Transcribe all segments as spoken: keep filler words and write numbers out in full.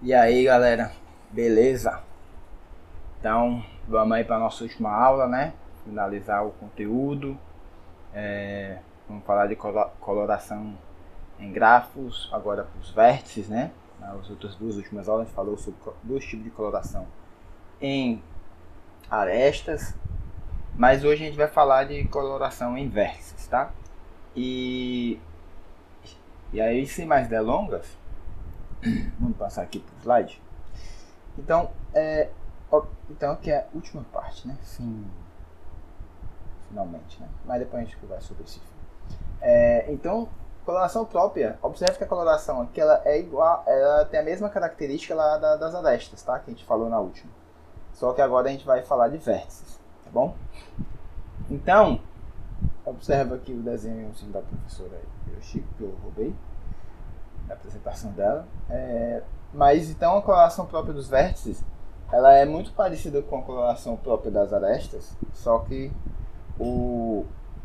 E aí galera, beleza? Então vamos aí para nossa última aula, né? Finalizar o conteúdo. É, vamos falar de coloração em grafos, agora para os vértices, né? Nas outras duas últimas aulas a gente falou sobre dois tipos de coloração em arestas, mas hoje a gente vai falar de coloração em vértices, tá? E, e aí, sem mais delongas, vamos passar aqui para o slide. Então, é, então aqui é a última parte, né? Fim, finalmente, né? Mas depois a gente conversa sobre esse fim. É, então, coloração própria. Observe que a coloração aqui ela é igual, ela tem a mesma característica lá da, das arestas, tá? Que a gente falou na última. Só que agora a gente vai falar de vértices, tá bom? Então, observa aqui o desenho assim, da professora Yoshiko, que eu roubei a apresentação dela. É, mas então a coloração própria dos vértices ela é muito parecida com a coloração própria das arestas, só que o,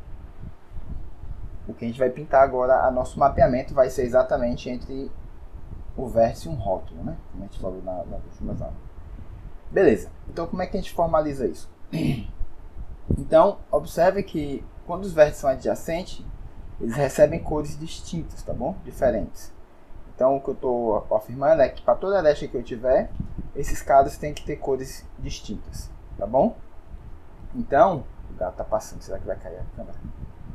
o que a gente vai pintar agora, a nosso mapeamento vai ser exatamente entre o vértice e um rótulo, né? Como a gente falou na, nas últimas aulas. Beleza, então como é que a gente formaliza isso? Então, observe que quando os vértices são adjacentes, eles recebem cores distintas, tá bom? Diferentes. Então, o que eu estou afirmando é que para toda aresta que eu tiver, esses caras têm que ter cores distintas, tá bom? Então, o gato está passando, será que vai cair a câmera?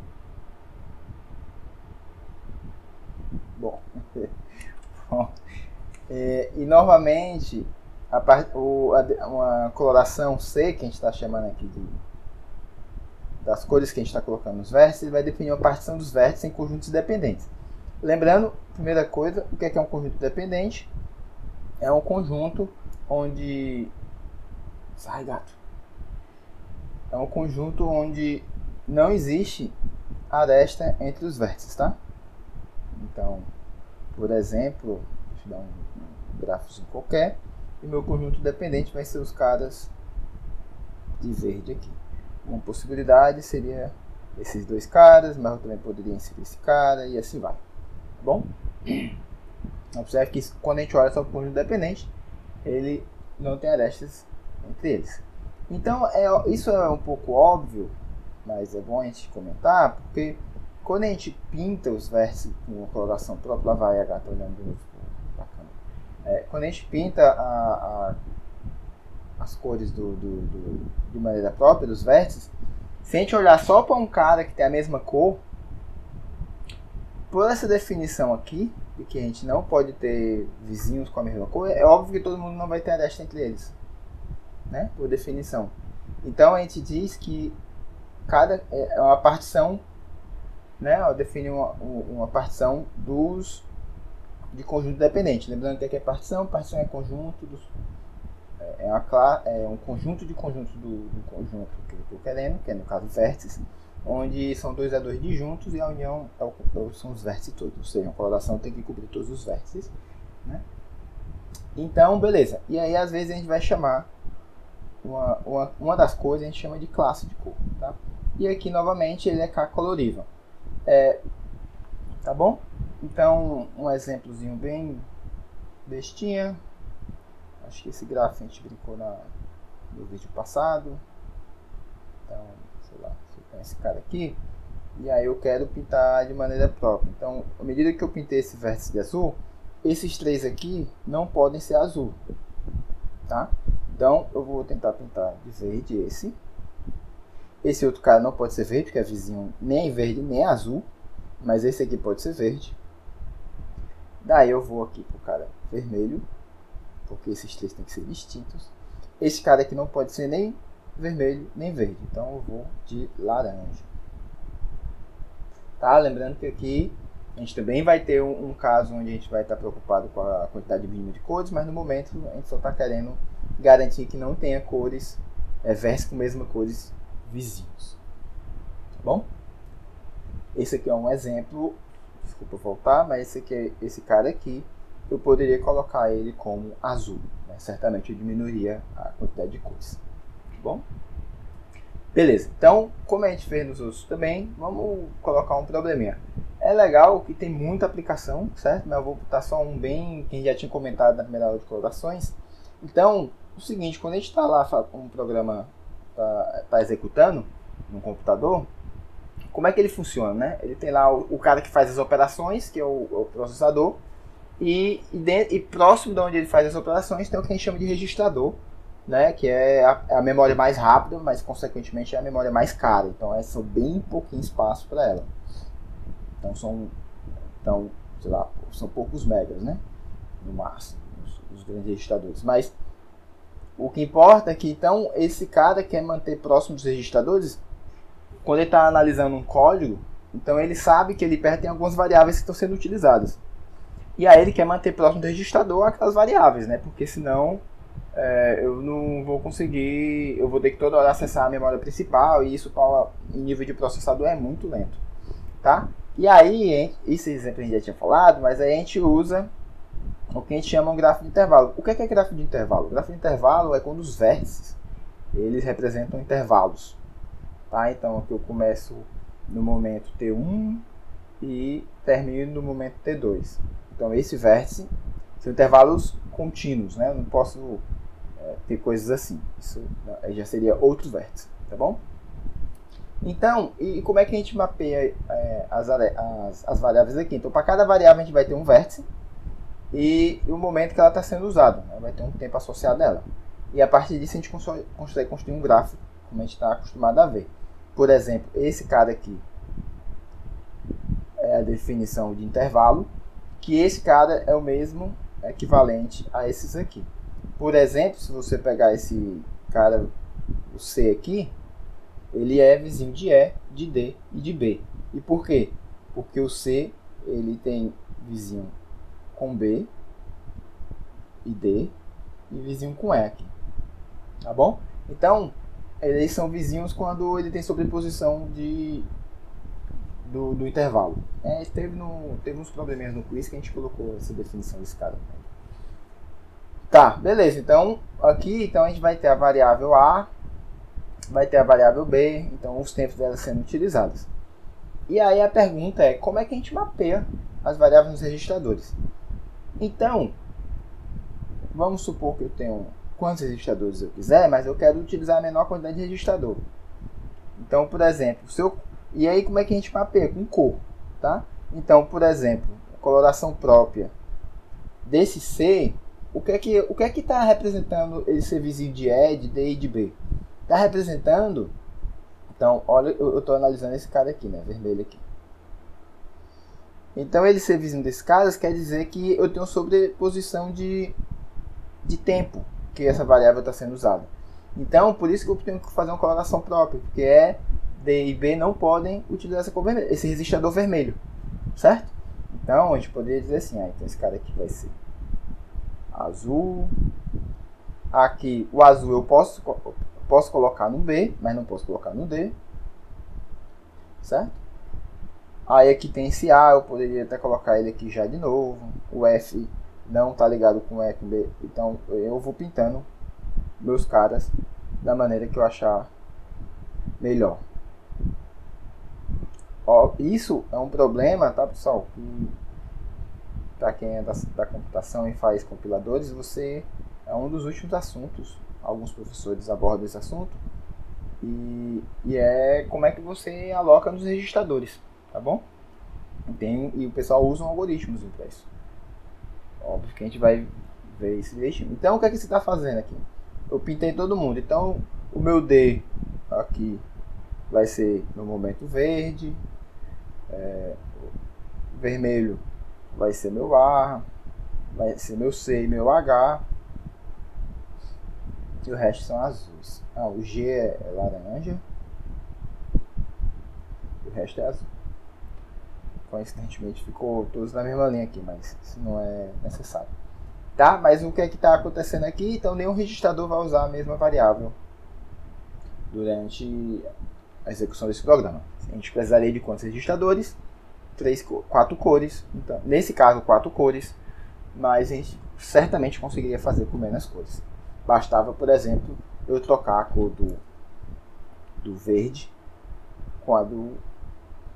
Bom, bom é, e novamente, a part, o, a, uma coloração C, que a gente está chamando aqui de, das cores que a gente está colocando nos vértices, vai definir a partição dos vértices em conjuntos dependentes. Lembrando, primeira coisa, o que é, que é um conjunto dependente? É um conjunto onde... Sai, gato! É um conjunto onde não existe aresta entre os vértices, tá? Então, por exemplo, deixa eu dar um, um gráfico qualquer, e meu conjunto dependente vai ser os caras de verde aqui. Uma possibilidade seria esses dois caras, mas eu também poderia inserir esse cara e assim vai. Bom, observe que quando a gente olha só para o conjunto dependente, ele não tem arestas entre eles. Então, é, isso é um pouco óbvio, mas é bom a gente comentar, porque quando a gente pinta os vértices com uma coloração própria, lá vai a gata olhando de novo, bacana. É, quando a gente pinta a, a, as cores do, do, do, de maneira própria dos vértices, se a gente olhar só para um cara que tem a mesma cor, por essa definição aqui, de que a gente não pode ter vizinhos com a mesma cor, é óbvio que todo mundo não vai ter aresta entre eles, né? Por definição. Então a gente diz que cada é uma partição, né? Define uma, uma partição dos de conjunto dependente. Lembrando que aqui é partição, partição é conjunto dos, é, uma, é um conjunto de conjuntos do, do conjunto que eu estou querendo, que é no caso vértices, onde são dois a dois disjuntos e a união é o, são os vértices todos, ou seja, a coloração tem que cobrir todos os vértices, né? Então, beleza. E aí, às vezes, a gente vai chamar uma, uma, uma das cores, a gente chama de classe de cor, tá? E aqui, novamente, ele é K-colorível. É, tá bom? Então, um exemplozinho bem bestinha. Acho que esse gráfico a gente brincou na, no vídeo passado. Então, sei lá, se eu tenho esse cara aqui, e aí eu quero pintar de maneira própria. Então, à medida que eu pintei esse vértice de azul, esses três aqui não podem ser azul, tá? Então, eu vou tentar pintar de verde esse. Esse outro cara não pode ser verde, porque é vizinho nem verde nem azul, mas esse aqui pode ser verde. Daí eu vou aqui pro cara vermelho, porque esses três têm que ser distintos. Esse cara aqui não pode ser nem vermelho nem verde, então eu vou de laranja, tá? Lembrando que aqui a gente também vai ter um, um caso onde a gente vai estar preocupado com a quantidade mínima de cores, mas no momento a gente só está querendo garantir que não tenha cores, é, vértices com mesmas cores vizinhos, tá bom? Esse aqui é um exemplo, desculpa voltar, mas esse, aqui, esse cara aqui eu poderia colocar ele como azul, né? Certamente eu diminuiria a quantidade de cores. Bom, beleza, então como a gente fez nos outros também, vamos colocar um probleminha. É legal que tem muita aplicação, certo? Mas eu vou botar só um bem, que a gente já tinha comentado na primeira aula de colorações. Então, o seguinte, quando a gente está lá, um programa está tá executando no computador, como é que ele funciona, né? Ele tem lá o, o cara que faz as operações, que é o, o processador, e, e, dentro, e próximo de onde ele faz as operações tem o que a gente chama de registrador, né? Que é a, a memória mais rápida, mas consequentemente é a memória mais cara. Então, é só bem pouquinho espaço para ela. Então são, então, sei lá, são poucos megas, né? No máximo, os, os grandes registradores. Mas o que importa é que então esse cara quer manter próximo dos registradores. Quando ele está analisando um código, então ele sabe que ali perto tem algumas variáveis que estão sendo utilizadas. E aí ele quer manter próximo do registrador aquelas variáveis, né? Porque senão é, eu não vou conseguir, eu vou ter que toda hora acessar a memória principal e isso em nível de processador é muito lento, tá? E aí, esse exemplo a gente já tinha falado, mas aí a gente usa o que a gente chama um gráfico de intervalo. O que é, que é gráfico de intervalo? O gráfico de intervalo é quando os vértices eles representam intervalos. Tá? Então aqui eu começo no momento T um e termino no momento T dois. Então esse vértice são intervalos contínuos, né? Eu não posso é, ter coisas assim. Isso já seria outro vértice, tá bom? Então, e como é que a gente mapeia é, as, as, as variáveis aqui? Então, para cada variável a gente vai ter um vértice e o momento que ela está sendo usada, né? Vai ter um tempo associado a ela. E a partir disso a gente consegue construir um gráfico, como a gente está acostumado a ver. Por exemplo, esse cara aqui é a definição de intervalo, que esse cara é o mesmo equivalente a esses aqui. Por exemplo, se você pegar esse cara, o C aqui, ele é vizinho de E, de D e de B. E por quê? Porque o C ele tem vizinho com B e D e vizinho com E aqui. Tá bom? Então, eles são vizinhos quando ele tem sobreposição de, do, do intervalo. É, teve, no, teve uns probleminhas no quiz que a gente colocou essa definição desse cara. Tá, beleza. Então, aqui então, a gente vai ter a variável A, vai ter a variável B, então os tempos delas sendo utilizados. E aí a pergunta é, como é que a gente mapeia as variáveis nos registradores? Então, vamos supor que eu tenho quantos registradores eu quiser, mas eu quero utilizar a menor quantidade de registrador. Então, por exemplo, se eu... e aí como é que a gente mapeia? Com cor, tá? Então, por exemplo, a coloração própria desse C, o que é que o que é que está representando ele ser vizinho de E, de D e de B? Está representando, então, olha, eu estou analisando esse cara aqui, né, vermelho aqui. Então, ele ser vizinho desses caras quer dizer que eu tenho sobreposição de, de tempo que essa variável está sendo usada. Então, por isso que eu tenho que fazer uma coloração própria, porque E, D e B não podem utilizar essa cor vermelha, esse resistador vermelho, certo? Então, a gente poderia dizer assim, ah, então esse cara aqui vai ser azul. Aqui, o azul eu posso... Posso colocar no B, mas não posso colocar no D. Certo? Aí aqui tem esse A, eu poderia até colocar ele aqui já de novo. O F não está ligado com o E, com B. Então eu vou pintando meus caras da maneira que eu achar melhor. Ó, isso é um problema, tá, pessoal? Para quem é da, da computação e faz compiladores, você é um dos últimos assuntos. Alguns professores abordam esse assunto e, e é como é que você aloca nos registradores, tá bom? Tem, e o pessoal usa um algoritmos para isso. Óbvio que a gente vai ver isso direitinho. Então, o que é que você está fazendo aqui? Eu pintei todo mundo. Então, o meu D aqui vai ser no momento verde, é, vermelho vai ser meu A, vai ser meu C e meu H. E o resto são azuis. Ah, o G é laranja. O resto é azul. Coincidentemente ficou todos na mesma linha aqui, mas isso não é necessário. Tá? Mas o que é que está acontecendo aqui? Então nenhum registrador vai usar a mesma variável durante a execução desse programa. A gente precisaria de quantos registradores? Três, quatro cores. Então, nesse caso, quatro cores. Mas a gente certamente conseguiria fazer com menos cores. Bastava, por exemplo, eu trocar a cor do, do verde com a do,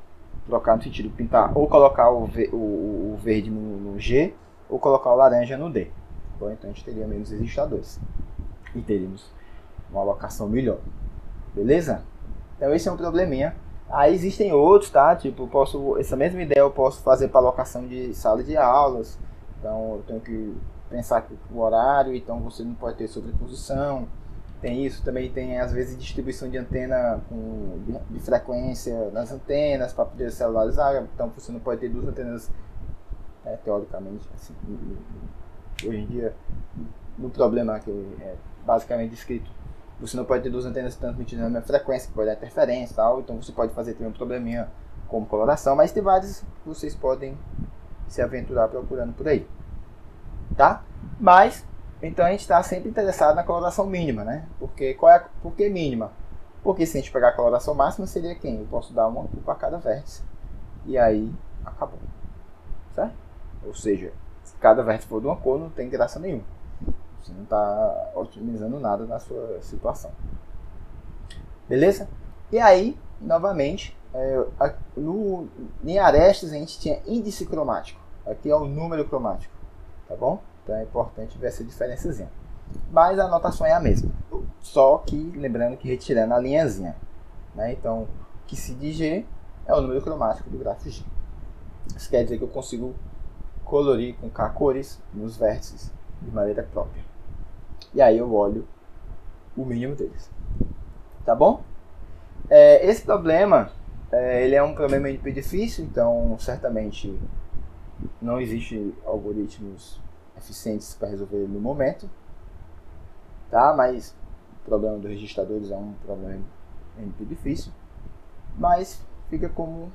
trocar no sentido de pintar ou colocar o, v, o, o verde no, no G ou colocar o laranja no D. Bom, então a gente teria menos registradores e teríamos uma alocação melhor. Beleza? Então esse é um probleminha. Aí existem outros, tá? Tipo, posso, essa mesma ideia eu posso fazer para alocação de sala de aulas. Então eu tenho que pensar que o horário, então você não pode ter sobreposição. Tem isso, também tem às vezes distribuição de antena com, de, de frequência nas antenas para poder celularizar. Então você não pode ter duas antenas, né, teoricamente, assim, hoje em dia, no problema que é basicamente descrito, você não pode ter duas antenas transmitindo a mesma frequência, que pode dar interferência e tal. Então você pode fazer também um probleminha como coloração, mas tem vários que vocês podem se aventurar procurando por aí, tá? Mas então a gente está sempre interessado na coloração mínima, né? Porque qual é a, por que mínima? Porque se a gente pegar a coloração máxima seria quem? Eu posso dar uma cor para cada vértice e aí acabou, certo? Ou seja, se cada vértice for de uma cor não tem graça nenhuma. Você não está otimizando nada na sua situação. Beleza? E aí, novamente, é, a, no, em arestas a gente tinha índice cromático. Aqui é o número cromático, tá bom? Então é importante ver essa diferençazinha. Mas a anotação é a mesma. Só que, lembrando que retirando a linhazinha, né? Então, que se de G é o número cromático do grafo G. Isso quer dizer que eu consigo colorir com K cores nos vértices de maneira própria. E aí eu olho o mínimo deles. Tá bom? É, esse problema, é, ele é um problema muito difícil, então certamente não existe algoritmos eficientes para resolver no momento. Tá? Mas o problema dos registradores é um problema muito difícil. Mas fica como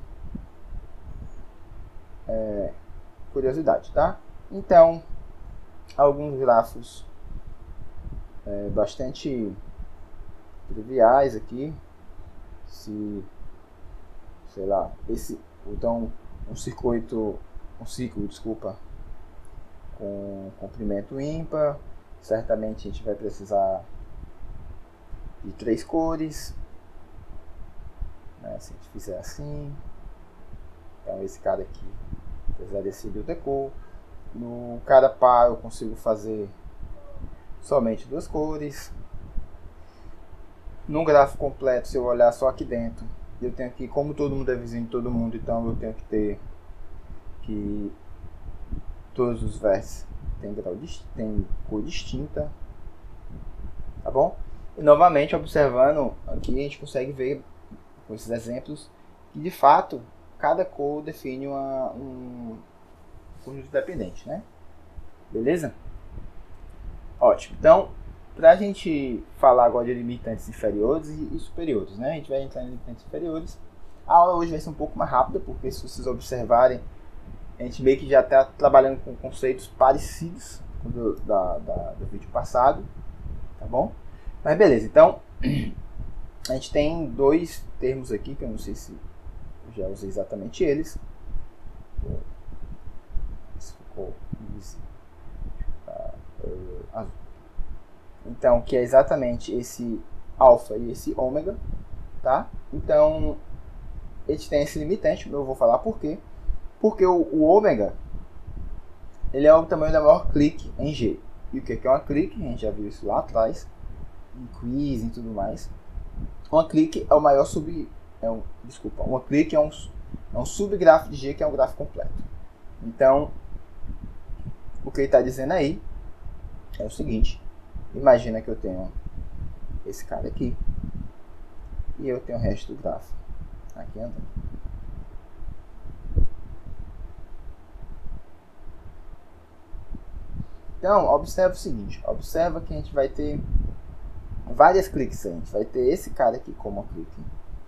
é, curiosidade, tá? Então, alguns grafos é, bastante triviais aqui. Se, sei lá, esse, então um circuito, um ciclo, desculpa, com comprimento ímpar, certamente a gente vai precisar de três cores, né? Se a gente fizer assim, então esse cara aqui precisaria ser de outra cor. No cada par eu consigo fazer somente duas cores. Num gráfico completo, se eu olhar só aqui dentro, eu tenho que, como todo mundo é vizinho de todo mundo, então eu tenho que ter que todos os vértices têm, grau, têm cor distinta, tá bom? E novamente, observando aqui, a gente consegue ver com esses exemplos que de fato cada cor define uma, um conjunto dependente, né? Beleza? Ótimo. Então, para a gente falar agora de limitantes inferiores e superiores, né? A gente vai entrar em limitantes inferiores. A aula hoje vai ser um pouco mais rápida, porque se vocês observarem, a gente meio que já está trabalhando com conceitos parecidos do, da, da, do vídeo passado, tá bom? Mas beleza, então a gente tem dois termos aqui, que eu não sei se eu já usei exatamente eles. Esse ficou azul. Então, que é exatamente esse alfa e esse ômega, tá? Então, a gente tem esse limitante, eu vou falar por quê. Porque o, o ômega, ele é o tamanho da maior clique em G. E o que é uma clique? A gente já viu isso lá atrás, em quiz e tudo mais. Uma clique é o maior sub... É um, desculpa, uma clique é um, é um subgrafo de G, que é um gráfico completo. Então, o que ele está dizendo aí é o seguinte. Imagina que eu tenho esse cara aqui e eu tenho o resto do grafo aqui andando. Então, observa o seguinte, observa que a gente vai ter várias cliques, a gente vai ter esse cara aqui como uma clique,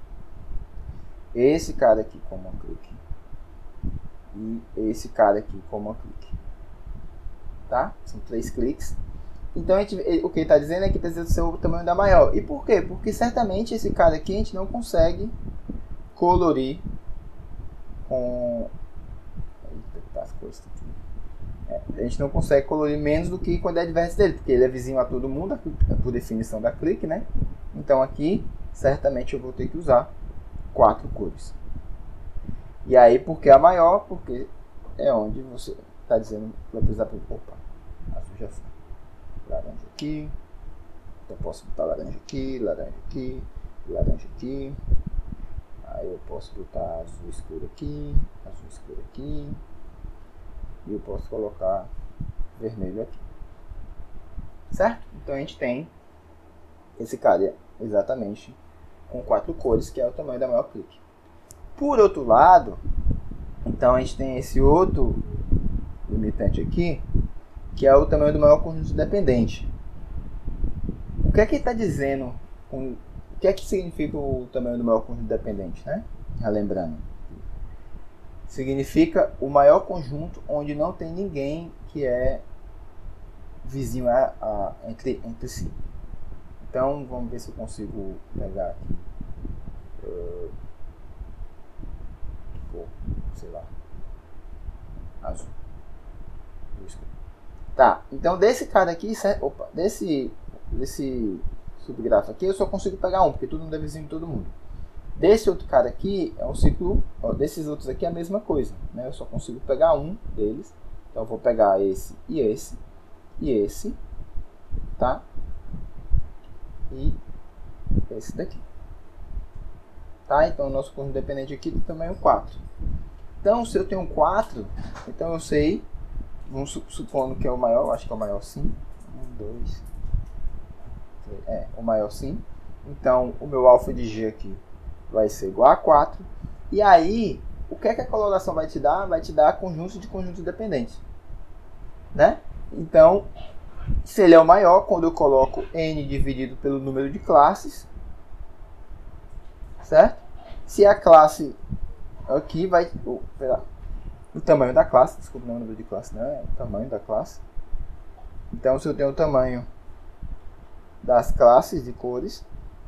esse cara aqui como uma clique e esse cara aqui como uma clique, tá? São três cliques. Então, a gente, o que ele está dizendo é que precisa ser o tamanho da maior. E por quê? Porque certamente esse cara aqui a gente não consegue colorir com... Eita, as coisas aqui. É, a gente não consegue colorir menos do que a quantidade de vértices dele, porque ele é vizinho a todo mundo, por definição da clique, né? Então aqui, certamente eu vou ter que usar quatro cores. E aí, por que a maior? Porque é onde você está dizendo que vai precisar... Opa, azul já foi. Laranja aqui. Então eu posso botar laranja aqui, laranja aqui, laranja aqui. Aí eu posso botar azul escuro aqui, azul escuro aqui. E eu posso colocar vermelho aqui. Certo? Então a gente tem esse cara exatamente com quatro cores, que é o tamanho da maior clique. Por outro lado, então a gente tem esse outro limitante aqui, que é o tamanho do maior conjunto dependente. O que é que ele está dizendo? Com, o que é que significa o tamanho do maior conjunto dependente, né? Relembrando. Significa o maior conjunto onde não tem ninguém que é vizinho a, a, entre, entre si. Então, vamos ver se eu consigo pegar aqui. Uh, cor, sei lá. Azul. Tá, então desse cara aqui, opa, desse, desse subgrafo aqui, eu só consigo pegar um, porque todo mundo é vizinho de todo mundo. Desse outro cara aqui, é um ciclo, ó, desses outros aqui é a mesma coisa, né? Eu só consigo pegar um deles. Então eu vou pegar esse e esse, e esse, tá? E esse daqui. Tá? Então o nosso conjunto dependente aqui do tamanho quatro. Então se eu tenho quatro, então eu sei, vamos supondo que é o maior, acho que é o maior sim. um, dois, três, é, o maior sim. Então o meu alfa de G aqui vai ser igual a quatro. E aí, o que é que a coloração vai te dar? Vai te dar conjunto de conjuntos dependentes, né? Então, se ele é o maior, quando eu coloco n dividido pelo número de classes, certo? Se a classe aqui vai... Oh, pera, o tamanho da classe, desculpa, não é o número de classe, não é o tamanho da classe. Então, se eu tenho o tamanho das classes de cores,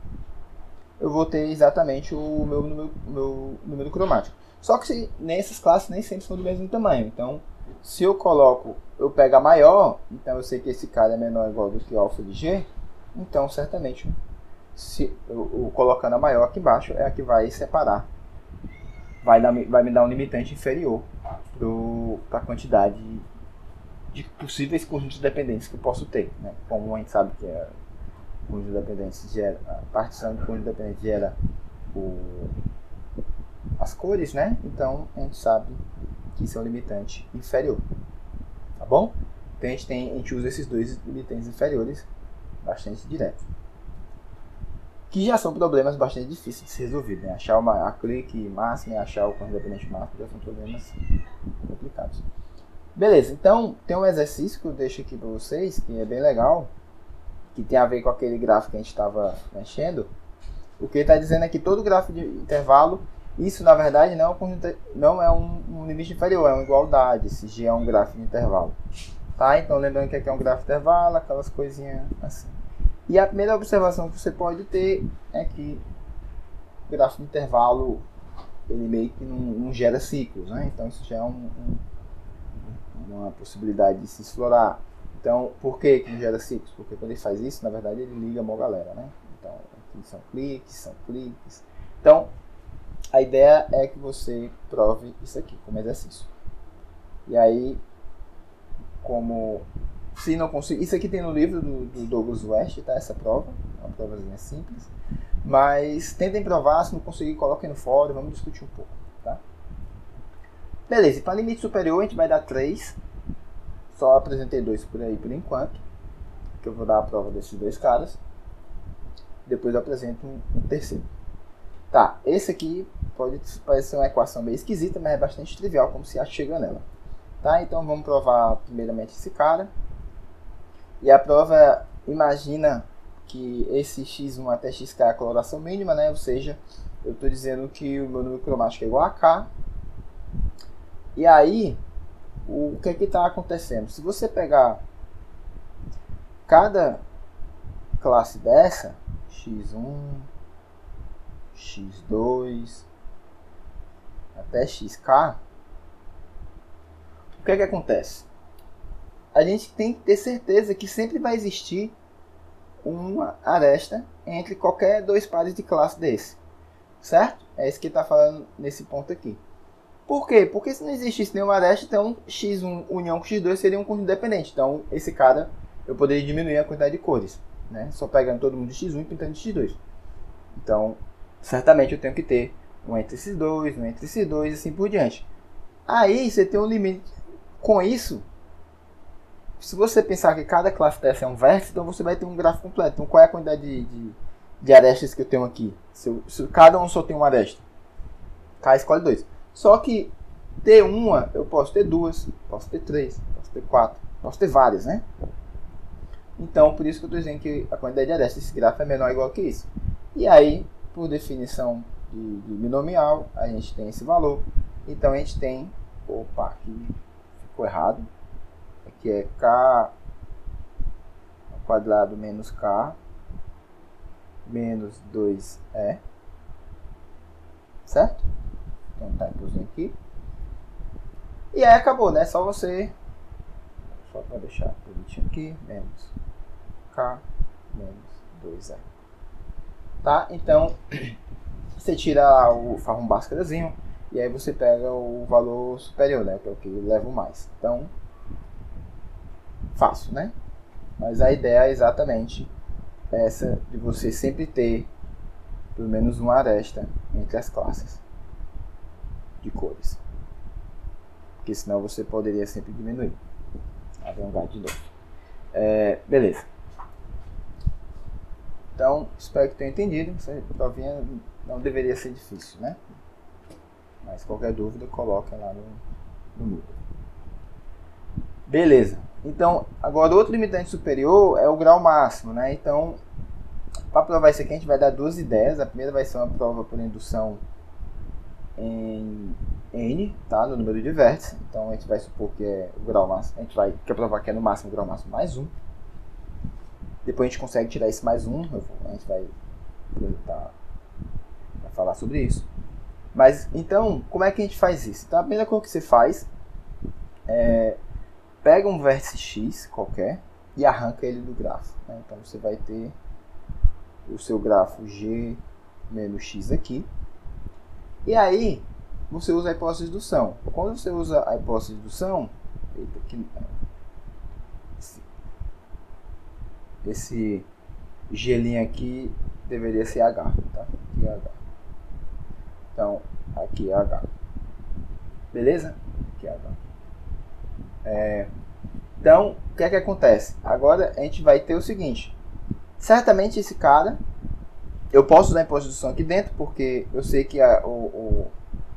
eu vou ter exatamente o meu número, meu número cromático. Só que se, nessas classes nem sempre são do mesmo tamanho. Então, se eu coloco, eu pego a maior, então eu sei que esse cara é menor ou igual do que alfa de G, então certamente, se eu, eu colocando a maior aqui embaixo, é a que vai separar. Vai, dar, vai me dar um limitante inferior para a quantidade de possíveis conjuntos dependentes que eu posso ter, né? Como a gente sabe que é conjunto dependente gera, a partição de conjunto dependente gera o, as cores, né? Então a gente sabe que isso é um limitante inferior, tá bom? Então a gente, tem, a gente usa esses dois limitantes inferiores bastante direto, que já são problemas bastante difíceis de ser resolvidos, né? Achar uma, a clique máxima e achar o conjunto dependente máximo já são problemas complicados. Beleza, então tem um exercício que eu deixo aqui para vocês, que é bem legal, que tem a ver com aquele gráfico que a gente estava mexendo. O que ele está dizendo é que todo gráfico de intervalo, isso na verdade não é um, conjunto, não é um, um limite inferior, é uma igualdade. Esse G é um gráfico de intervalo. Tá? Então lembrando que aqui é um gráfico de intervalo, aquelas coisinhas assim. E a primeira observação que você pode ter é que o gráfico de intervalo ele meio que não, não gera ciclos, né? Então isso já é um, um, uma possibilidade de se explorar. Então, por que que não gera ciclos? Porque quando ele faz isso, na verdade, ele liga a mó galera, né? Então, aqui são cliques, são cliques. Então, a ideia é que você prove isso aqui como exercício. E aí, como... Se não conseguir... Isso aqui tem no livro do, do Douglas West, tá? Essa prova. É uma provazinha simples. Mas tentem provar, se não conseguir, coloquem no fórum, vamos discutir um pouco, tá? Beleza, e para limite superior a gente vai dar três. Só apresentei dois por aí por enquanto, que eu vou dar a prova desses dois caras. Depois eu apresento um, um terceiro. Tá, esse aqui pode parecer uma equação meio esquisita, mas é bastante trivial como se acha chega nela. Tá, então vamos provar primeiramente esse cara. E a prova imagina que esse x um até xk é a coloração mínima, né? Ou seja, eu estou dizendo que o meu número cromático é igual a K. E aí, o que é que está acontecendo? Se você pegar cada classe dessa, x um, x dois, até xk, o que é que acontece? A gente tem que ter certeza que sempre vai existir uma aresta entre qualquer dois pares de classe desse, certo? É isso que está falando nesse ponto aqui. Por quê? Porque se não existisse nenhuma aresta, então x um união com x dois seria um conjunto independente. Então, esse cara, eu poderia diminuir a quantidade de cores, né? Só pegando todo mundo de x um e pintando de x dois. Então, certamente eu tenho que ter um entre esses dois, um entre esses dois e assim por diante. Aí, você tem um limite. Com isso, se você pensar que cada classe dessa é um vértice, então você vai ter um gráfico completo. Então, qual é a quantidade de, de, de arestas que eu tenho aqui? Se, eu, se cada um só tem uma aresta, K escolhe dois. Só que ter uma, eu posso ter duas, posso ter três, posso ter quatro, posso ter várias, né? Então, por isso que eu estou dizendo que a quantidade de arestas desse gráfico é menor ou igual que isso. E aí, por definição de, de binomial, a gente tem esse valor. Então, a gente tem... Opa, aqui ficou errado. Aqui é K ao quadrado menos K menos dois E. Certo? Então, tá inclusive aqui. E aí acabou, né? Só você... Só para deixar bonitinho aqui. Menos K menos dois E. Tá? Então, você tira o farm Bhaskarazinho e aí você pega o valor superior, né? Que é o que leva o mais. Então, fácil, né? Mas a ideia é exatamente essa de você sempre ter pelo menos uma aresta entre as classes de cores. Porque senão você poderia sempre diminuir. Abrir um gato de novo. É, beleza. Então, espero que tenha entendido. Essa provinha não deveria ser difícil, né? Mas qualquer dúvida, coloca lá no, no Moodle. Beleza. Então, agora outro limitante superior é o grau máximo, né? Então, para provar isso aqui, a gente vai dar duas ideias. A primeira vai ser uma prova por indução em N, tá? No número de vértices. Então, a gente vai supor que é o grau máximo. A gente vai quer provar que é no máximo o grau máximo mais um. Depois a gente consegue tirar esse mais um. A gente vai tentar falar sobre isso. Mas, então, como é que a gente faz isso? Então, a primeira coisa que você faz é... pega um vértice X qualquer e arranca ele do grafo, né? Então você vai ter o seu grafo G menos X aqui. E aí você usa a hipótese de indução. Quando você usa a hipótese de indução, eita, aqui, esse, esse G' aqui deveria ser H, tá? Aqui é H. Então aqui é H. Beleza? Aqui é H. É, então, o que é que acontece? Agora a gente vai ter o seguinte. Certamente esse cara, eu posso usar a hipótese de indução aqui dentro, porque eu sei que a, o, o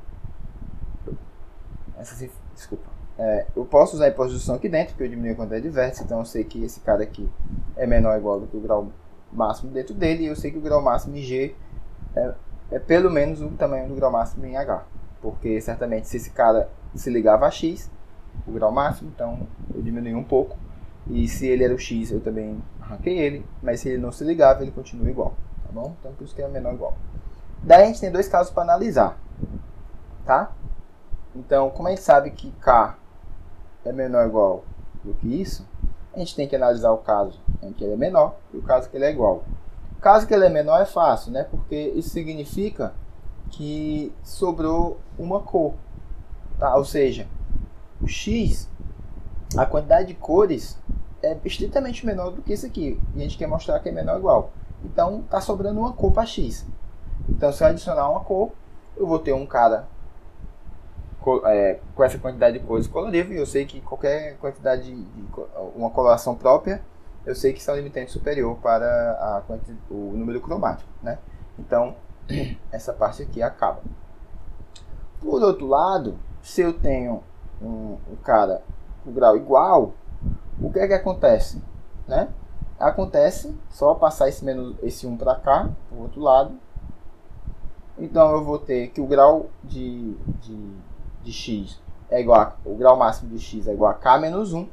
essa, desculpa, é, eu posso usar a hipótese de indução aqui dentro, porque eu diminui a quantidade de vértices, então eu sei que esse cara aqui é menor ou igual do que o grau máximo dentro dele, e eu sei que o grau máximo em G é, é pelo menos o tamanho do grau máximo em H, porque certamente se esse cara se ligava a X, o grau máximo, então eu diminui um pouco, e se ele era o X eu também arranquei ele, mas se ele não se ligava ele continua igual, tá bom? Então por isso que é menor ou igual. Daí a gente tem dois casos para analisar, tá? Então, como a gente sabe que K é menor ou igual do que isso, a gente tem que analisar o caso em que ele é menor e o caso que ele é igual. O caso que ele é menor é fácil, né? Porque isso significa que sobrou uma cor, tá? Ou seja, o X, a quantidade de cores é estritamente menor do que isso aqui. E a gente quer mostrar que é menor ou igual. Então, está sobrando uma cor para X. Então, se eu adicionar uma cor, eu vou ter um cara é, com essa quantidade de cores colorível. E eu sei que qualquer quantidade de, de uma coloração própria, eu sei que isso é um limitante superior para a, o número cromático, né? Então, essa parte aqui acaba. Por outro lado, se eu tenho um, um cara com grau igual, o que é que acontece, né? Acontece só passar esse menos esse um para cá, para o outro lado. Então eu vou ter que o grau de, de, de x é igual a, o grau máximo de x é igual a k menos um.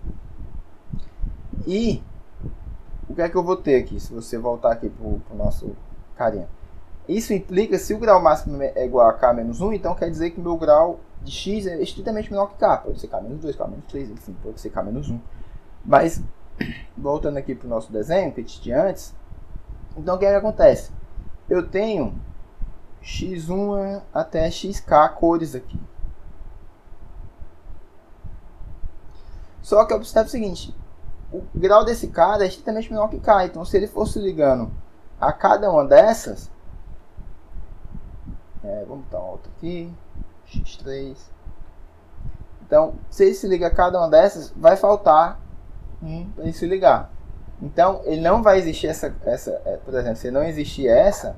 E o que é que eu vou ter aqui? Se você voltar aqui para o nosso carinha, isso implica, se o grau máximo é igual a k menos um, então quer dizer que o meu grau de x é estritamente menor que k. Pode ser k menos dois, k menos três, enfim, pode ser k menos um. Mas, voltando aqui para o nosso desenho que a gente tinha antes, então o que é que acontece? Eu tenho x um até xk cores aqui. Só que observe o seguinte, o grau desse cara é estritamente menor que K. Então, se ele fosse ligando a cada uma dessas, é, vamos botar uma outra aqui, x três. Então, se ele se liga a cada uma dessas, vai faltar um para ele se ligar. Então, ele não vai existir essa, essa é, por exemplo, se não existir essa,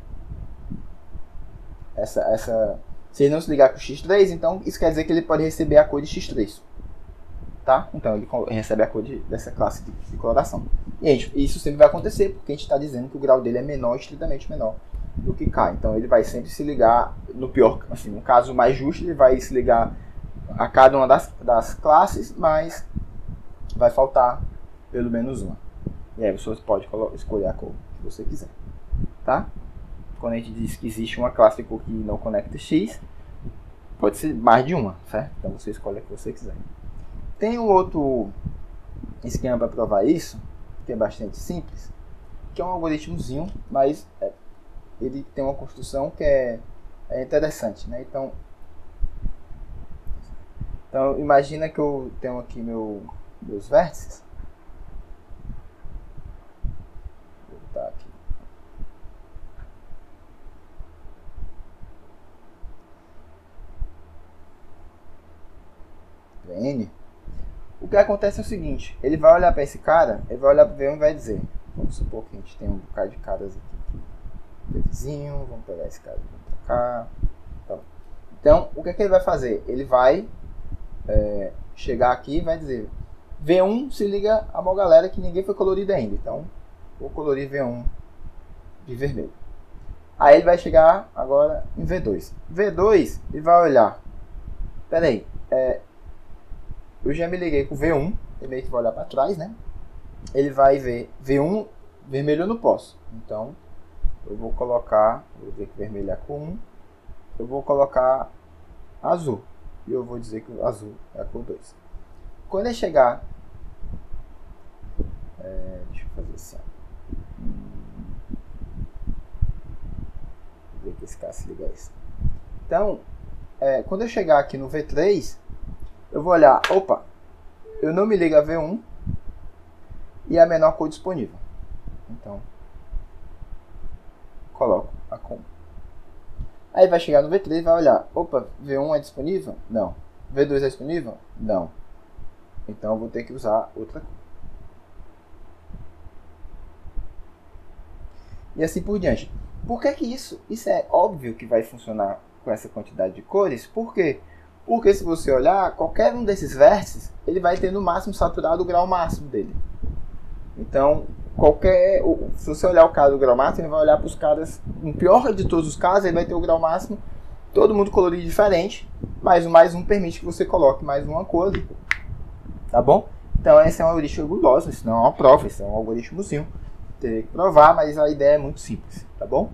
essa, essa, se ele não se ligar com x três, então isso quer dizer que ele pode receber a cor de x três. Tá? Então ele recebe a cor de, dessa classe de, de coloração. E gente, isso sempre vai acontecer, porque a gente está dizendo que o grau dele é menor, estritamente menor do que K. Então ele vai sempre se ligar, no pior, assim, no caso mais justo, ele vai se ligar a cada uma das, das classes, mas vai faltar pelo menos uma. E aí você pode escolher a cor que você quiser. Tá? Quando a gente diz que existe uma classe de cor que não conecta X, pode ser mais de uma, certo? Então você escolhe a que você quiser. Tem um outro esquema para provar isso, que é bastante simples, que é um algoritmozinho, mas é, ele tem uma construção que é, é interessante, né? Então, então, imagina que eu tenho aqui meu, meus vértices. Vou botar aqui. N. O que acontece é o seguinte, ele vai olhar para esse cara, ele vai olhar para o V um e vai dizer, vamos supor que a gente tem um bocado de caras aqui, aqui vizinho, vamos pegar esse cara para cá. Então, então, o que é que ele vai fazer? Ele vai é, chegar aqui e vai dizer, V um se liga a uma galera que ninguém foi colorida ainda, então vou colorir V um de vermelho. Aí ele vai chegar agora em V dois. V dois, ele vai olhar, peraí, é... eu já me liguei com V um, ele meio que vai olhar para trás, né? Ele vai ver V um, vermelho eu não posso. Então, eu vou colocar, vou dizer que vermelho é a cor um, eu vou colocar azul. E eu vou dizer que o azul é a cor dois. Quando ele chegar, é, deixa eu fazer assim, ó. Vou ver que esse cara se liga a isso. Então, é, quando eu chegar aqui no V três, eu vou olhar, opa, eu não me ligo a V um e a menor cor disponível. Então, coloco a cor. Aí vai chegar no V três e vai olhar, opa, V um é disponível? Não. V dois é disponível? Não. Então eu vou ter que usar outra cor. E assim por diante. Por que que isso? Isso é óbvio que vai funcionar com essa quantidade de cores. Por quê? Porque se você olhar, qualquer um desses vértices, ele vai ter no máximo saturado o grau máximo dele. Então, qualquer, se você olhar o cara do grau máximo, ele vai olhar para os caras, no pior de todos os casos, ele vai ter o grau máximo, todo mundo colorido diferente, mas o mais um permite que você coloque mais uma cor ali. Tá bom? Então, esse é um algoritmo orgulhoso, isso não é uma prova, isso é um algoritmozinho. Teria que provar, mas a ideia é muito simples, tá bom?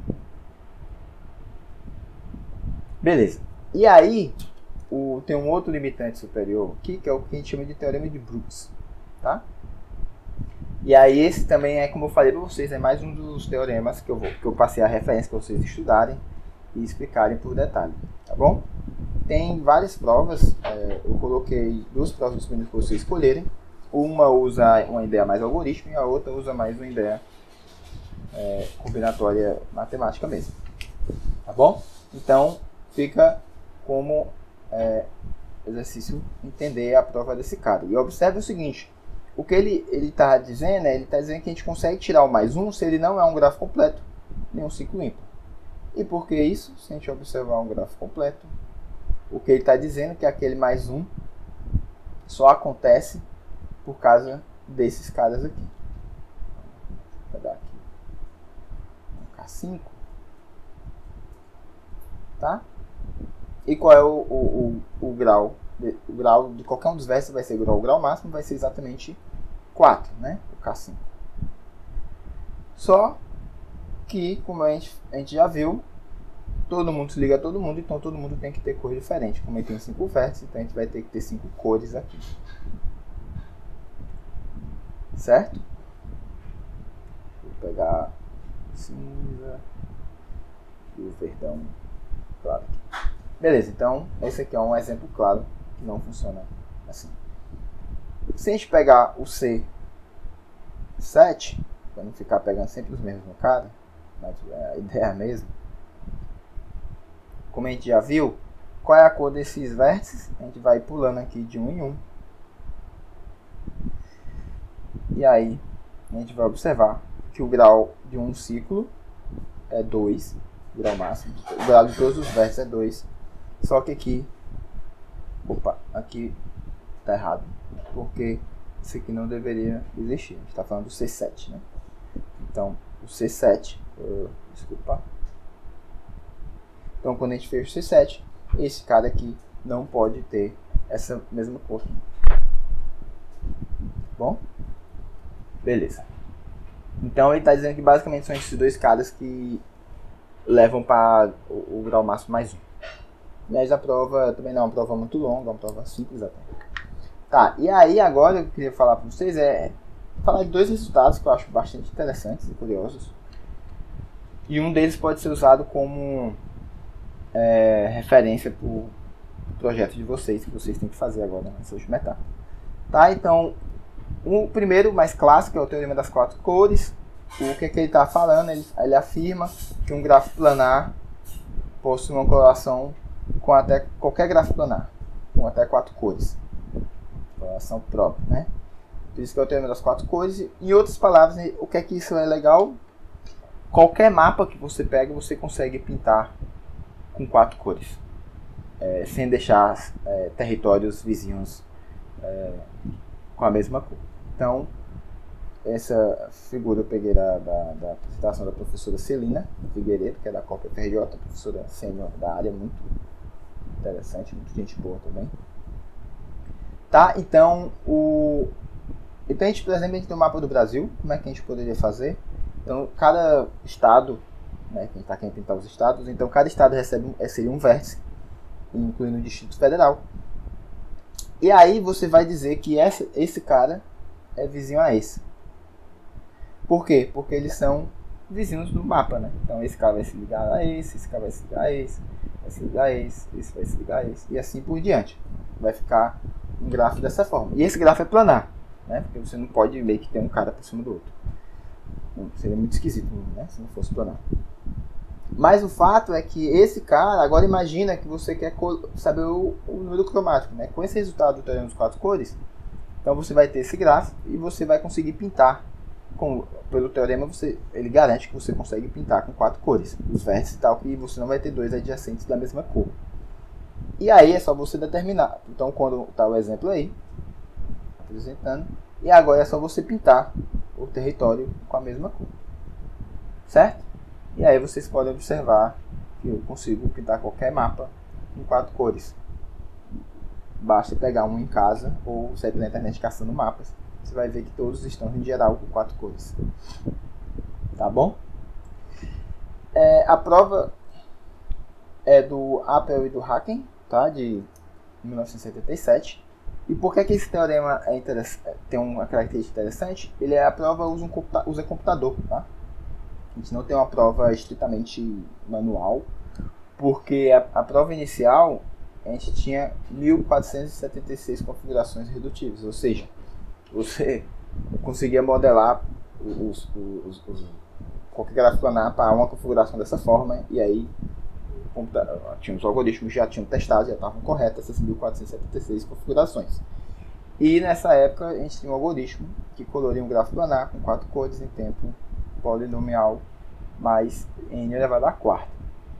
Beleza. E aí, o, tem um outro limitante superior aqui, que é o que a gente chama de teorema de Brooks, tá? E aí esse também é, como eu falei para vocês, é mais um dos teoremas que eu, vou, que eu passei a referência para vocês estudarem e explicarem por detalhe, tá bom? Tem várias provas, é, eu coloquei duas provas disponíveis para vocês escolherem. Uma usa uma ideia mais algoritmo e a outra usa mais uma ideia é, combinatória matemática mesmo, tá bom? Então fica como é, exercício entender a prova desse cara. E observe o seguinte, o que ele está dizendo é, ele está dizendo que a gente consegue tirar o mais um se ele não é um grafo completo, nem um ciclo ímpar. E por que isso? Se a gente observar um grafo completo, o que ele está dizendo é que aquele mais um só acontece por causa desses caras aqui. Vou pegar aqui um K cinco. Tá? E qual é o, o, o, o grau? O grau de qualquer um dos vértices vai ser o grau, o grau máximo vai ser exatamente quatro, né? O K cinco. Só que, como a gente, a gente já viu, todo mundo se liga a todo mundo, então todo mundo tem que ter cor diferente. Como ele tem cinco vértices, então a gente vai ter que ter cinco cores aqui. Certo? Vou pegar cinza e o verdão claro aqui. Beleza, então esse aqui é um exemplo claro que não funciona assim. se a gente pegar o C sete, para não ficar pegando sempre os mesmos no cara, mas a ideia é a mesma. Como a gente já viu, qual é a cor desses vértices? A gente vai pulando aqui de um em um. E aí, a gente vai observar que o grau de um ciclo é dois, o grau máximo. O grau de todos os vértices é dois. Só que aqui, opa, aqui está errado, porque isso aqui não deveria existir. A gente está falando do C sete, né? Então, o C sete, uh, desculpa. Então, quando a gente fez o C sete, esse cara aqui não pode ter essa mesma cor aqui. Bom? Beleza. Então, ele está dizendo que basicamente são esses dois caras que levam para o, o grau máximo mais um. Mas a prova também não é uma prova muito longa, é uma prova simples até. Tá, e aí agora eu queria falar para vocês é falar de dois resultados que eu acho bastante interessantes e curiosos. E um deles pode ser usado como é, referência para o projeto de vocês, que vocês têm que fazer agora na SocialMeta. Tá, então, o primeiro, mais clássico, é o teorema das quatro cores. O que, é que ele está falando? Ele, ele afirma que um grafo planar possui uma coloração com até qualquer grafo planar, com até quatro cores. Coloração própria, né? Por isso que é o teorema das quatro cores. Em outras palavras, o que é que isso é legal? Qualquer mapa que você pega, você consegue pintar com quatro cores, é, sem deixar é, territórios vizinhos é, com a mesma cor. Então, essa figura eu peguei da, da, da apresentação da professora Celina Figueiredo, que é da Copa F R J, professora sênior da área, muito interessante, muito gente boa também. Tá, então, o... então a gente, por exemplo, a gente tem o mapa do Brasil. Como é que a gente poderia fazer? Então, cada estado, né, quem está querendo pintar os estados, então cada estado recebe um, seria um vértice, incluindo o Distrito Federal. E aí você vai dizer que essa, esse cara é vizinho a esse. Por quê? Porque eles são vizinhos do mapa, né? Então esse cara vai se ligar a esse, esse cara vai se ligar a esse, vai se ligar a esse, esse vai se ligar a esse, e assim por diante. Vai ficar um gráfico dessa forma. E esse gráfico é planar, né? Porque você não pode meio que ter um cara por cima do outro. Seria muito esquisito, né? Se não fosse planar. Mas o fato é que esse cara, agora imagina que você quer saber o, o número cromático, né? Com esse resultado do teorema das quatro cores, então você vai ter esse gráfico e você vai conseguir pintar. Com, pelo teorema, você, ele garante que você consegue pintar com quatro cores, os vértices e tal, que você não vai ter dois adjacentes da mesma cor. E aí é só você determinar. Então, quando está o exemplo aí, apresentando, e agora é só você pintar o território com a mesma cor. Certo? E aí vocês podem observar que eu consigo pintar qualquer mapa em quatro cores. Basta pegar um em casa ou sair pela internet caçando mapas. Você vai ver que todos estão em geral com quatro cores. Tá bom? É, a prova é do Appel e do Haken, tá? De mil novecentos e setenta e sete. E por que, que esse teorema é tem uma característica interessante? Ele é a prova usa, um computa usa computador, tá? A gente não tem uma prova estritamente manual, porque a, a prova inicial a gente tinha mil quatrocentas e setenta e seis configurações redutíveis, ou seja, você conseguia modelar os, os, os, qualquer gráfico planar para uma configuração dessa forma, e aí tinha os algoritmos já tinham testado, já estavam corretas essas mil quatrocentas e setenta e seis configurações. E nessa época a gente tinha um algoritmo que coloria um gráfico planar com quatro cores em tempo polinomial mais n elevado à quarta.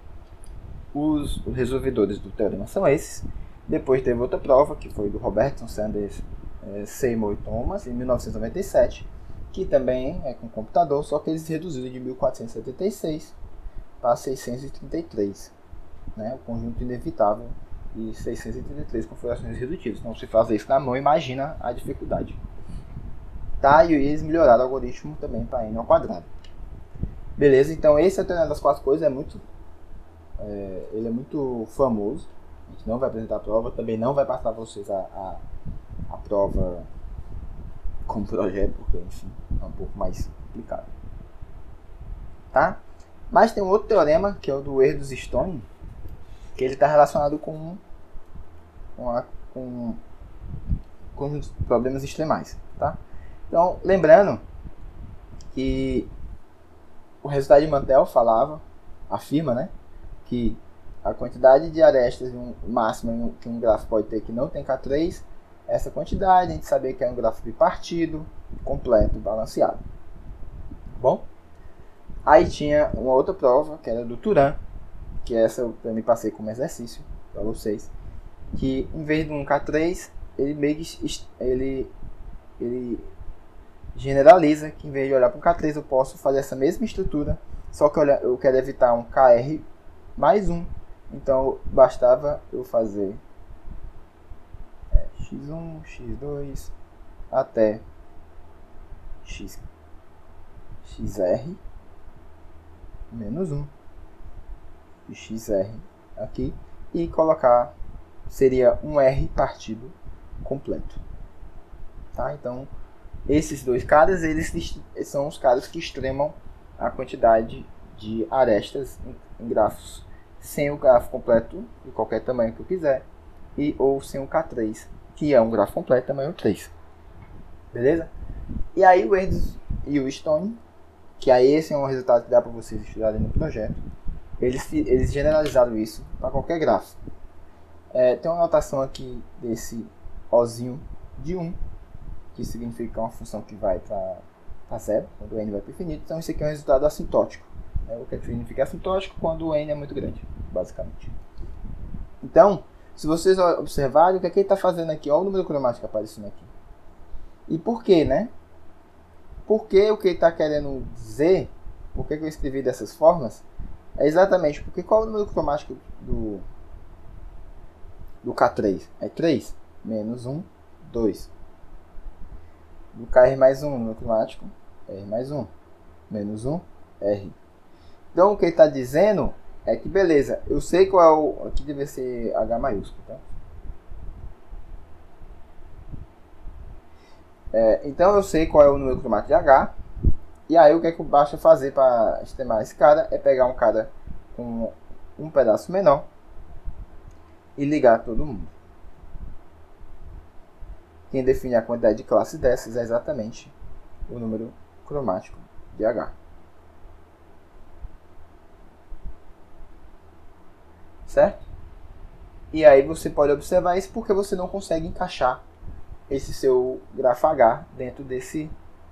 Os resolvedores do teorema são esses. Depois teve outra prova, que foi do Robertson, Sanders, é, Seymour e Thomas, em mil novecentos e noventa e sete, que também é com computador, só que eles reduziram de mil quatrocentos e setenta e seis para seiscentos e trinta e três, né? O conjunto inevitável e seiscentos e trinta e três configurações redutivas. Então, se fazer isso na mão, imagina a dificuldade. Tá? E eles melhoraram o algoritmo também para n ao quadrado. Beleza? Então, esse é o teorema das quatro coisas, é muito, é, ele é muito famoso. A gente não vai apresentar a prova, também não vai passar para vocês a, a, a prova como projeto, porque, enfim, é um pouco mais complicado. Tá? Mas tem um outro teorema, que é o do Erdős-Stone, que ele está relacionado com, com, a, com, com os problemas extremais, tá? Então, lembrando que o resultado de Mantel falava, afirma, né, que a quantidade de arestas um, máxima que um grafo pode ter que não tem K três, essa quantidade, a gente sabia que é um grafo bipartido, completo, balanceado. Bom? Aí tinha uma outra prova, que era do Turan, que essa eu também passei como exercício para vocês, que em vez de um K três, ele meio que ele, ele generaliza que em vez de olhar para um K três eu posso fazer essa mesma estrutura, só que eu quero evitar um K R mais um, então bastava eu fazer é, x um, x dois até x, xr menos um e xr aqui e colocar, seria um R partido completo, tá? Então esses dois caras, eles são os caras que extremam a quantidade de arestas em, em grafos sem o grafo completo de qualquer tamanho que eu quiser e ou sem o K três, que é um grafo completo tamanho três. Beleza? E aí o Edson e o Stone, que aí esse é um resultado que dá para vocês estudarem no projeto, eles, eles generalizaram isso para qualquer grafo. É, tem uma notação aqui desse Ozinho de um, que significa uma função que vai para zero, quando o n vai para o infinito. Então isso aqui é um resultado assintótico. É o que significa assintótico quando o n é muito grande, basicamente. Então, se vocês observarem, o que é que ele está fazendo aqui? Olha o número cromático aparecendo aqui. E por quê, né? Porque o que ele está querendo dizer, por que eu escrevi dessas formas, é exatamente porque qual é o número cromático do, do K três? É três menos um, dois. Do K R mais um, número cromático, R mais um, menos um, R. Então o que ele está dizendo é que, beleza, eu sei qual é o... Aqui deve ser H maiúsculo, tá? É, então eu sei qual é o número cromático de H. E aí o que é que basta fazer para estimar esse cara? É pegar um cara com um pedaço menor e ligar todo mundo. Quem define a quantidade de classes dessas é exatamente o número cromático de H. Certo? E aí você pode observar isso porque você não consegue encaixar esse seu grafo H dentro desse...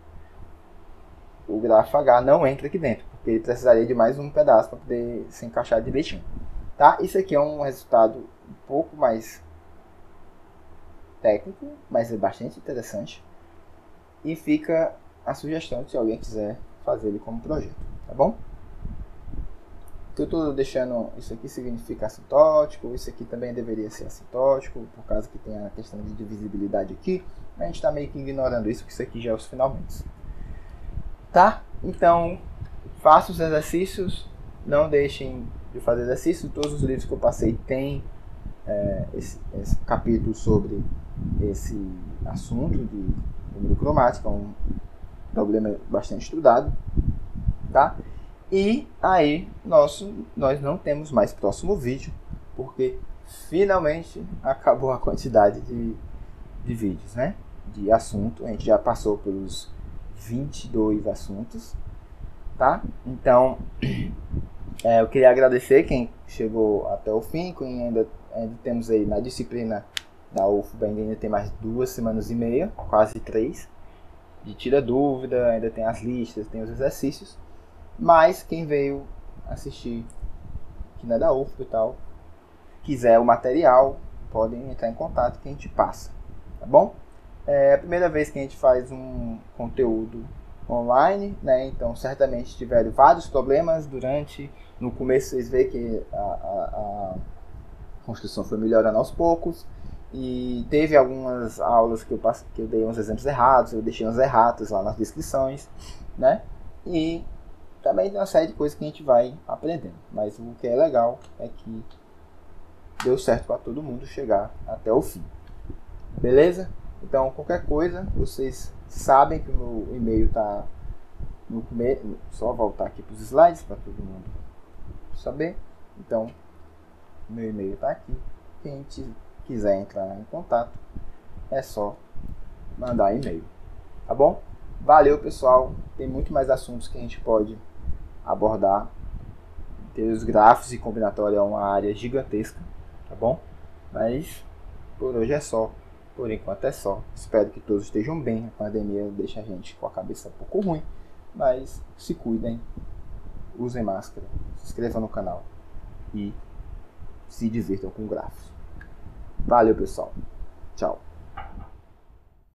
O grafo H não entra aqui dentro, porque ele precisaria de mais um pedaço para poder se encaixar direitinho. Tá? Isso aqui é um resultado um pouco mais técnico, mas é bastante interessante. E fica a sugestão se alguém quiser fazer ele como projeto, tá bom? Eu estou deixando isso aqui significa assintótico, isso aqui também deveria ser assintótico, por causa que tem a questão de divisibilidade aqui. A gente está meio que ignorando isso, que isso aqui já é os finalmente. Tá? Então, faça os exercícios, não deixem de fazer exercício. Todos os livros que eu passei têm é, esse, esse capítulo sobre esse assunto de número cromático, é um problema bastante estudado, tá? E aí, nosso, nós não temos mais próximo vídeo, porque finalmente acabou a quantidade de, de vídeos, né? De assunto, a gente já passou pelos vinte e dois assuntos, tá? Então, é, eu queria agradecer quem chegou até o fim, quem ainda, ainda temos aí na disciplina da U F B A, ainda tem mais duas semanas e meia, quase três, de tira dúvida, ainda tem as listas, tem os exercícios, mas quem veio assistir, que não é da U F B A e tal, quiser o material, podem entrar em contato que a gente passa, tá bom? É a primeira vez que a gente faz um conteúdo online, né? Então certamente tiveram vários problemas durante, no começo vocês veem que a, a, a construção foi melhorando aos poucos, e teve algumas aulas que eu, passei, que eu dei uns exemplos errados, eu deixei uns erratos lá nas descrições, né? E também tem uma série de coisas que a gente vai aprendendo, mas o que é legal é que deu certo para todo mundo chegar até o fim, beleza? Então, qualquer coisa, vocês sabem que o meu e-mail está no começo. Só voltar aqui para os slides para todo mundo saber. Então, meu e-mail está aqui. Quem quiser entrar em contato, é só mandar e-mail. Tá bom? Valeu, pessoal. Tem muito mais assuntos que a gente pode abordar. Ter os grafos e combinatório é uma área gigantesca, tá bom? Mas por hoje é só. Por enquanto é só. Espero que todos estejam bem. A pandemia deixa a gente com a cabeça um pouco ruim. Mas se cuidem. Usem máscara. Se inscrevam no canal. E se divirtam com grafos. Valeu, pessoal. Tchau.